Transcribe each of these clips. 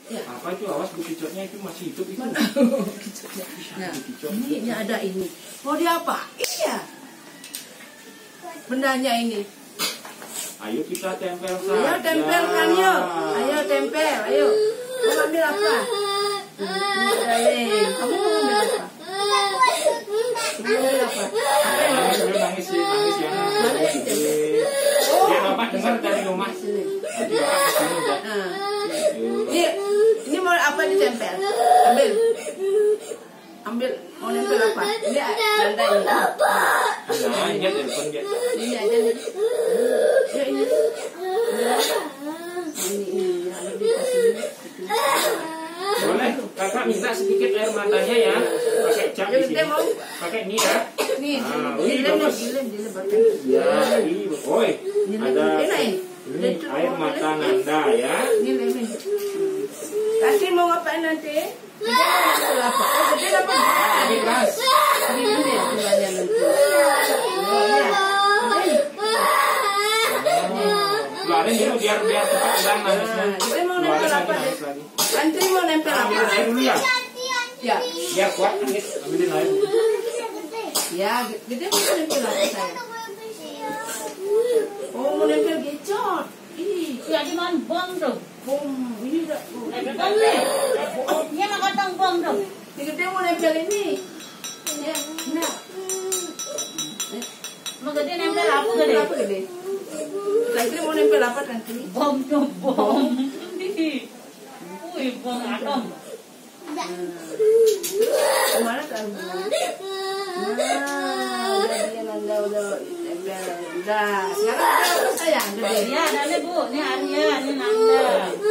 Ya. Apa itu? Awas bu kicotnya itu masih hidup itu. Kicotnya. Nah, ini ada ini. Mau diapain ya? Bendanya ini. Ayo kita tempel saja. Ayo tempelkan yuk. Ayo tempel. Ayo. Mau ambil apa? Kamu mau ambil apa? Mau ambil apa? Nangis ya. Biar bapak dengar dari rumah. Nanti bapak kesini udah. Ini mau apa ditempel? Ambil. Mau nempel apa? Ini ada ini. Nah, dia telepon dia. Ini aja nih. Ya ini. Ini harus dikasih. Boleh, kakak minta sedikit air matanya ya. Pakai cap di sini. Pakai ini ya. Nih, dilem. Ya, ini. Oi, ada ini air mata Nanda ya. Ini. Nanti mau ngapain nanti? Apa? Gede apa? Ini gas. Ini dia tulangnya nanti. Keluarin dulu biar cepat hilang nangisnya. Kita mau nempel apa deh? Nanti mau nempel apa? Ambil air dulu ya. Ya. Biar kuat nangis. Ambilin air. Ya, gede mau nempel apa saya? Oh, mau nempel gecot. Ih, ya di mana bom tuh? bom. Ini udah. Ini mah kotong bom tuh. Ini gede mau nempel ini. Ya, nah. Mau gede nempel apa gede? Apa gede? Nanti mau nempel apa nanti? Bom tuh bom. Wih, bom atom. Kemana kan? Nah, udah dia Nanda udah tempel. Udah. Sekarang kita sayang gede. Ya, ada Bu. Ini Arya, ini Nanda.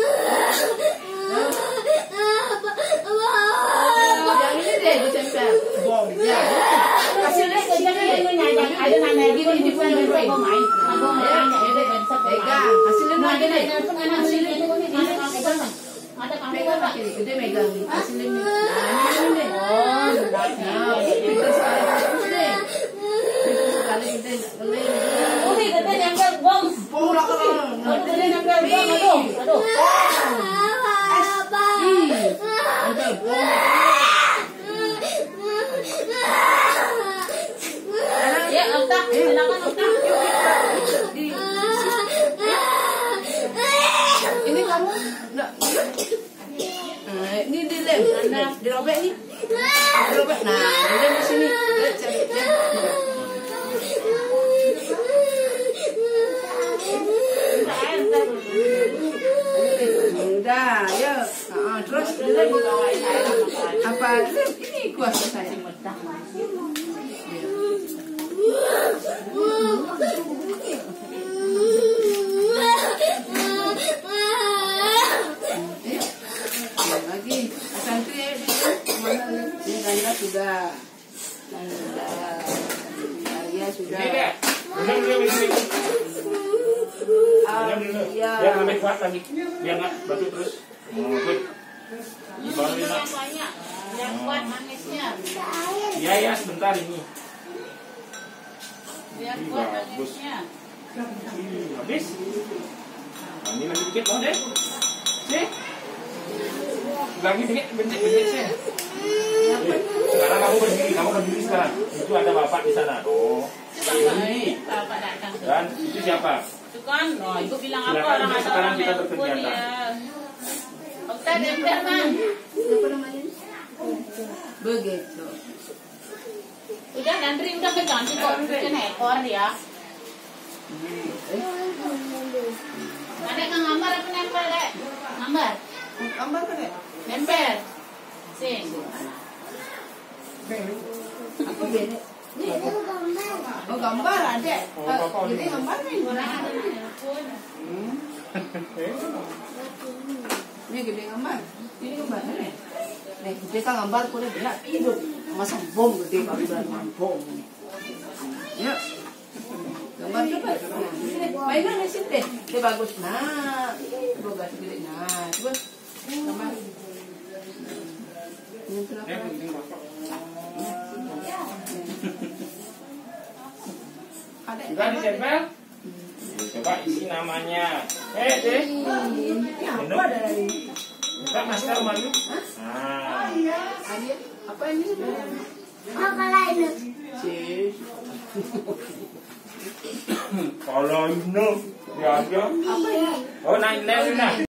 Yang ini deh ditempel. Bom. Ya. Kasih deh ke dia ini nyajak ada Nanda gini di bukan bom main. Bom main ada konsep. Pegang. Kasih lihat Nah, lagi ada deh. anak sini ini ada kamu Pegang Pak. lagi. Gede megang nih. Kasih lihat nih. Nah, ini deh. Oh, Nah, pintar sekali terus deh. Pintar sekali kita ngeleng. oh, gede nempel bom. Bom lah kalau. Oh, gede nempel bom. Aduh. Ada bom. Ya, otak, silakan otak. Ini kamu enggak. Ini dilem. Nah, dirobek nih. Dirobek. Nah, dilem di sini. Udah, ya. Terus dilem. Apa dilem? Ini kuasa saya. Lagi santri ini Nanda sudah Arya sudah Biar lebih kuat lagi. Biar nggak batu terus. Good. Baru enak. Banyak. Yang kuat manisnya. Ya, sebentar ini. Biar kuat manisnya. Habis. Nah, ini lagi dikit mau deh. Sih. Lagi dikit bentik sih. Sekarang kamu berdiri sekarang. Itu ada bapak di sana. Oh. Ini. Bapak datang. Dan itu siapa? Itu kan, ibu bilang apa Silakan, orang ada sekarang orang kita nelpon berkegiatan. ya. Okta nempel Bang. apa namanya? Begitu. Udah Andri udah keganti kok bikin ekor ya. Ada kang gambar apa nempel dek? Gambar. Gambar kan ya? Nempel. Sing. Apa beda? Oh gambar ada. Jadi gambar nih. Ini gede gambar. Ini gambar nih. Nih gede kan gambar kulit benar hidup. Masa bom gede baru bilang bom. Ya. Gambar coba. Mainan di sini deh. Ini bagus. Nah, ini bagus gede. Nah, coba gambar. Ini berapa? Sudah ditempel? Coba isi namanya. Deh. Ini apa dari? buka masker malu. Hah? Adik, apa ini? Sis. Kalau ini ya aja. Apa ini? Oh, naik lagi nah.